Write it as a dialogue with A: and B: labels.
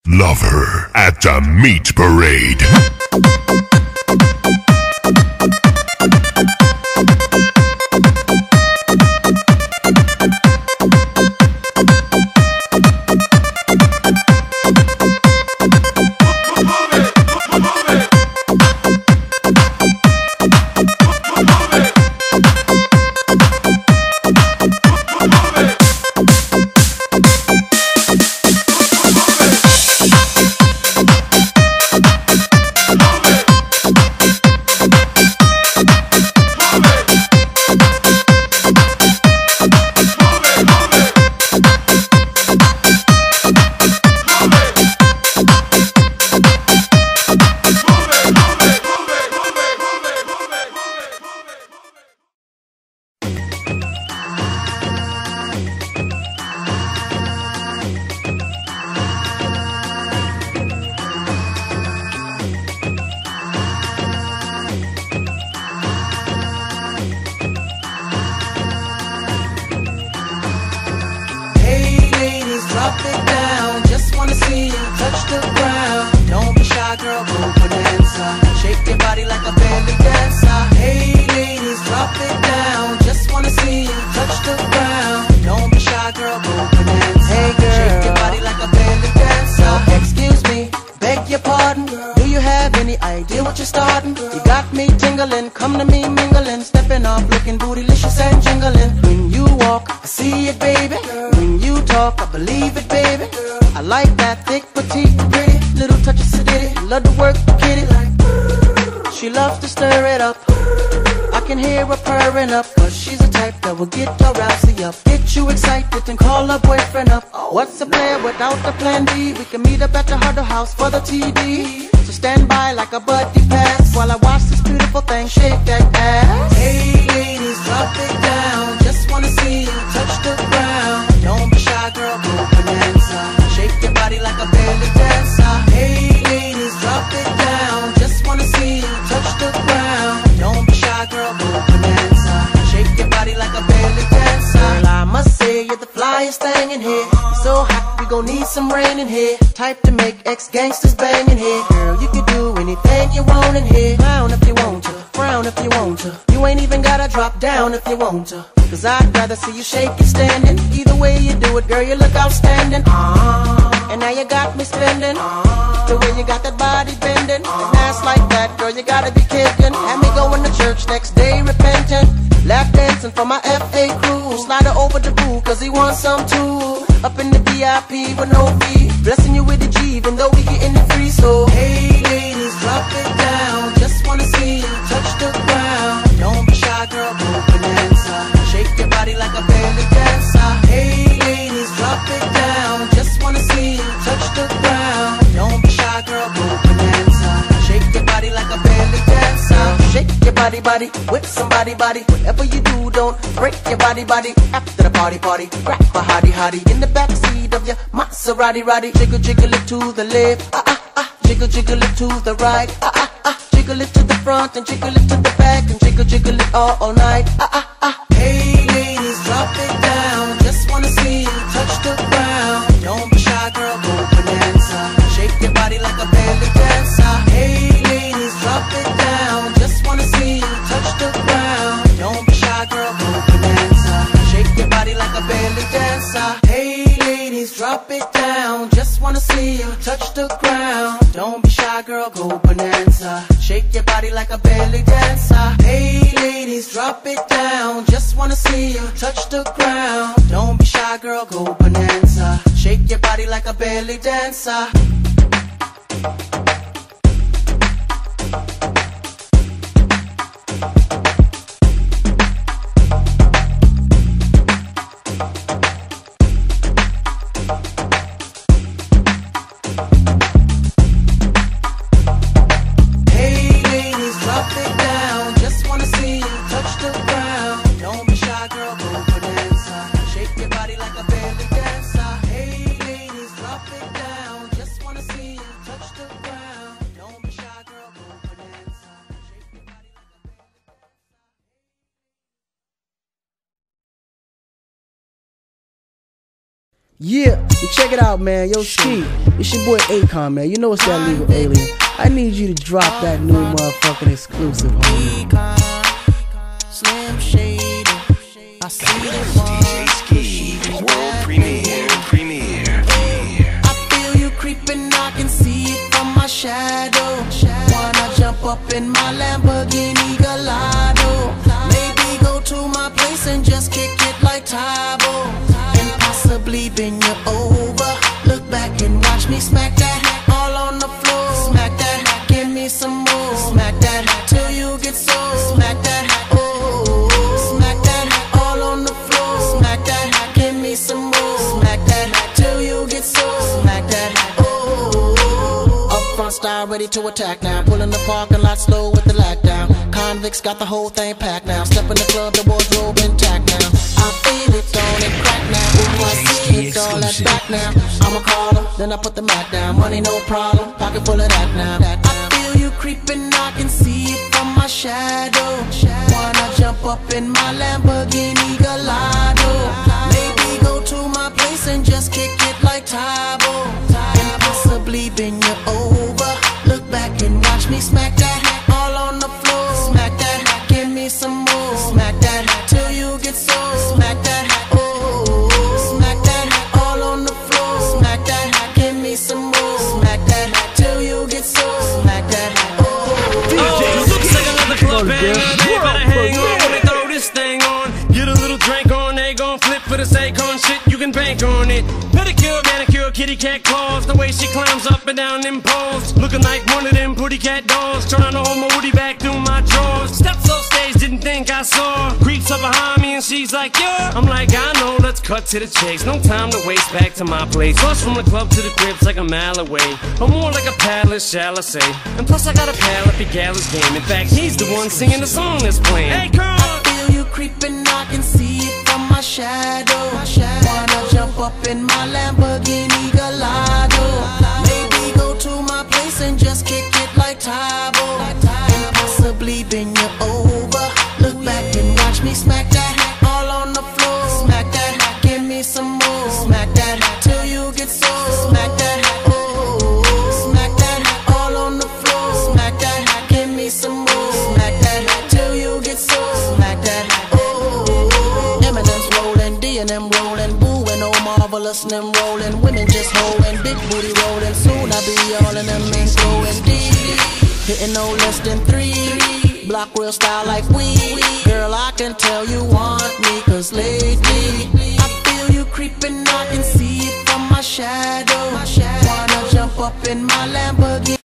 A: Love her at the meat parade.
B: Come to me mingling, stepping off, looking bootylicious and jingling. When you walk, I see it, baby. When you talk, I believe it, baby. I like that thick, petite, pretty, little touch of sedity. Love to work the kitty like. She loves to stir it up. I can hear her purring up, cause she's a type that will get her rousey up. Get you excited and call her boyfriend up. What's a plan without the plan B? We can meet up at the Huddle House for the TD. So stand by like a buddy pass while I watch this beautiful thing shake that ass. Hey ladies, drop it down. Just wanna see you touch the ground. Don't be shy, girl, go bonanza. Shake your body like a belly dancer. Hey ladies, drop it down. Just wanna see you touch the ground. Don't be shy, girl, go bonanza. Shake your body like a belly dancer. Girl, I must say you're the flyest thing in here. You're so hot, we gon' need some rain in here. Type to make ex-gangsters bang in here. Girl, you can do anything you want in here. Down if you want to, frown if you want to. You ain't even gotta drop down if you want to. Cause I'd rather see you shake it standing. Either way you do it, girl, you look outstanding. And now you got me spending. The way you got that body bending. An ass like that, girl, you gotta be kicking. Had me going to church next day repentant. Lap dancing for my FA crew. Slide her over the boo, cause he wants some too. Up in the VIP with no fee. Blessing you with the G, even though we getting it free. So, hey ladies, drop it down. Just wanna see you touch the ground. Don't be shy, girl, go bonanza. Shake your body like a belly dancer. Hey ladies, drop it down. Just wanna see you touch the ground. Don't be shy, girl, go bonanza. Shake your body like a belly dancer. Shake your body, body, with somebody, body. Whatever you do, don't break your body, body. After the party, party, grab a hottie, hottie. In the backseat of your Maserati, roddy. Jiggle, jiggle it to the left, jiggle, jiggle it to the right, jiggle it to the front and jiggle it to the back and jiggle, jiggle it all night, Hey ladies, drop it down. Just wanna see you touch the ground. Don't be shy, girl, go bonanza. Shake your body like a belly dancer. Hey ladies, drop it down. Just wanna see you touch the ground. Don't be shy, girl, go bonanza. Shake your body like a belly dancer. Hey ladies, drop it down. Just wanna see you touch the ground. Don't be shy, girl, go bonanza. Shake your body like a belly dancer. Hey ladies, drop it down. Just wanna see you touch the ground. Don't be shy, girl, go bonanza. Shake your body like a belly dancer. Yeah, you check it out, man. Yo, Ski, it's your boy Akon, man. You know it's that legal alien. I need you to drop that new motherfucking exclusive, homie.
C: Slim Shady, I see the
D: DJ Ski, world premiere.
C: I feel you creeping, I can see it from my shadow. Wanna jump up in my Lamborghini Gallardo? Maybe go to my place and just kick it like Tybo, and possibly bend you over. Look back and watch me smack that all on the floor. Smack that, give me some more. Smack that till you get so. Smack that, oh. Smack that all on the floor. Smack that, give me some more. Smack that till you get so. Smack that, oh. Up front style, ready to attack now. Pulling the parking lot slow with the lag down. Convicts got the whole thing packed now. Step in the club, the wardrobe intact now. I feel it on and crack now. Ooh, I see it all at back now. I'ma call them, then I put the Mac down. Money no problem, pocket full of that now. I feel you creeping, I can see it from my shadow. Wanna jump up in my Lamborghini Gallardo? Maybe go to my place and just kick it like Tybo, and possibly bend you over. Look back and watch me smack that all on the floor. Smack that, give me some more. Smack that till you get so. Smack that, oh. Smack that all on the floor. Smack that, give me some more. Smack that till you get so. Smack that, oh.
E: Looks like another club banger. They better hang on when they throw this thing on. Get a little drink on, they gon' flip for this Akon shit. You can bank on it. Pedicure, manicure, kitty cat claws. The way she climbs up and down them poles, looking like one of them pretty cat dolls. Trying to hold my woody back through my drawers. Steps off stage, didn't think I saw. Creeps up behind me and she's like, yeah. I'm like, I know, let's cut to the chase. No time to waste, back to my place. Plus from the club to the crib's like a mile away, or more like a palace, shall I say. And plus I got a pal at the Gallus game. In fact, he's the one singing the song that's playing. Hey, girl!
C: I feel you creeping, I can see it from my shadow. Wanna jump up in my Lamborghini Gallardo? Maybe go to my place and just kick it like Tybo, and possibly bend you over. Look back and watch me smack that all on the floor. Smack that, give me some more. Smack that till you get so. Smack that, oh. Smack that all on the floor. Smack that, give me some more. Smack that till you get so. Smack that, oh. Eminem's rolling, D and M rolling, Boo and Oh Marvelous and them rolling. Women just holding, big booty rolling. Soon I be all in them and going deep, hitting no less than 3. Block real style like we. Girl, I can tell you want me, cause lately I feel you creeping, I can see it from my shadow. Wanna jump up in my Lamborghini.